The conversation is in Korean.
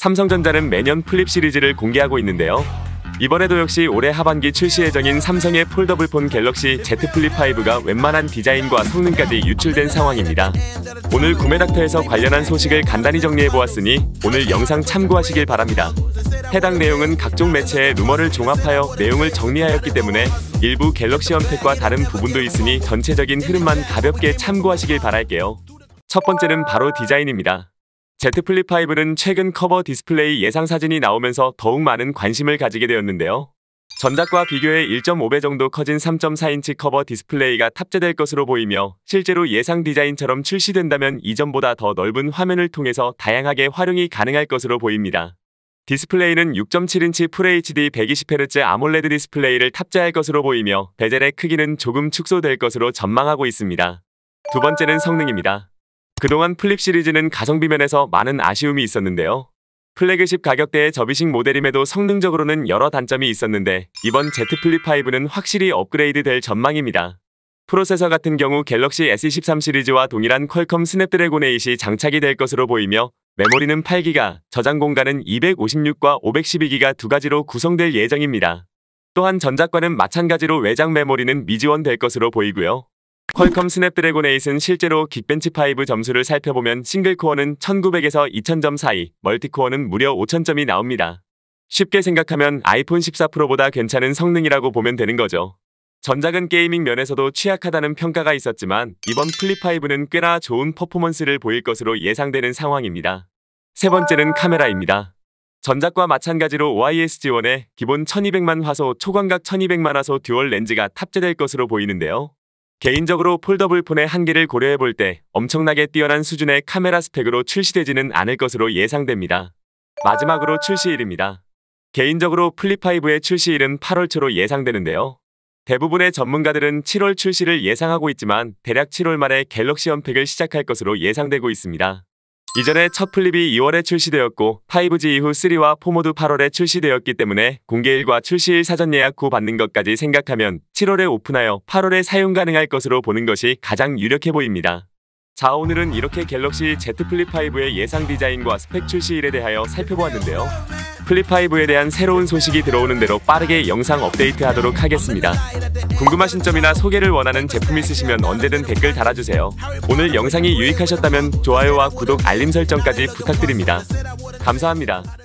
삼성전자는 매년 플립 시리즈를 공개하고 있는데요. 이번에도 역시 올해 하반기 출시 예정인 삼성의 폴더블폰 갤럭시 Z 플립5가 웬만한 디자인과 성능까지 유출된 상황입니다. 오늘 구매닥터에서 관련한 소식을 간단히 정리해보았으니 오늘 영상 참고하시길 바랍니다. 해당 내용은 각종 매체의 루머를 종합하여 내용을 정리하였기 때문에 일부 갤럭시 언팩과 다른 부분도 있으니 전체적인 흐름만 가볍게 참고하시길 바랄게요. 첫 번째는 바로 디자인입니다. Z 플립5는 최근 커버 디스플레이 예상 사진이 나오면서 더욱 많은 관심을 가지게 되었는데요. 전작과 비교해 1.5배 정도 커진 3.4인치 커버 디스플레이가 탑재될 것으로 보이며 실제로 예상 디자인처럼 출시된다면 이전보다 더 넓은 화면을 통해서 다양하게 활용이 가능할 것으로 보입니다. 디스플레이는 6.7인치 FHD 120Hz 아몰레드 디스플레이를 탑재할 것으로 보이며 베젤의 크기는 조금 축소될 것으로 전망하고 있습니다. 두 번째는 성능입니다. 그동안 플립 시리즈는 가성비 면에서 많은 아쉬움이 있었는데요. 플래그십 가격대의 접이식 모델임에도 성능적으로는 여러 단점이 있었는데 이번 Z 플립5는 확실히 업그레이드 될 전망입니다. 프로세서 같은 경우 갤럭시 S23 시리즈와 동일한 퀄컴 스냅드래곤 8이 장착이 될 것으로 보이며 메모리는 8기가, 저장 공간은 256과 512기가 두 가지로 구성될 예정입니다. 또한 전작과는 마찬가지로 외장 메모리는 미지원될 것으로 보이고요. 퀄컴 스냅드래곤 8은 실제로 긱벤치5 점수를 살펴보면 싱글코어는 1900에서 2000점 사이, 멀티코어는 무려 5000점이 나옵니다. 쉽게 생각하면 아이폰 14 프로보다 괜찮은 성능이라고 보면 되는 거죠. 전작은 게이밍 면에서도 취약하다는 평가가 있었지만 이번 플립5는 꽤나 좋은 퍼포먼스를 보일 것으로 예상되는 상황입니다. 세 번째는 카메라입니다. 전작과 마찬가지로 OIS-G1에 기본 1200만 화소 초광각 1200만 화소 듀얼 렌즈가 탑재될 것으로 보이는데요. 개인적으로 폴더블폰의 한계를 고려해볼 때 엄청나게 뛰어난 수준의 카메라 스펙으로 출시되지는 않을 것으로 예상됩니다. 마지막으로 출시일입니다. 개인적으로 플립5의 출시일은 8월 초로 예상되는데요. 대부분의 전문가들은 7월 출시를 예상하고 있지만 대략 7월 말에 갤럭시 언팩을 시작할 것으로 예상되고 있습니다. 이전에 첫 플립이 2월에 출시되었고 5G 이후 3와 4 모두 8월에 출시되었기 때문에 공개일과 출시일 사전 예약 후 받는 것까지 생각하면 7월에 오픈하여 8월에 사용 가능할 것으로 보는 것이 가장 유력해 보입니다. 자, 오늘은 이렇게 갤럭시 Z 플립5의 예상 디자인과 스펙 출시일에 대하여 살펴보았는데요. 플립5에 대한 새로운 소식이 들어오는 대로 빠르게 영상 업데이트 하도록 하겠습니다. 궁금하신 점이나 소개를 원하는 제품 있으시면 언제든 댓글 달아주세요. 오늘 영상이 유익하셨다면 좋아요와 구독, 알림 설정까지 부탁드립니다. 감사합니다.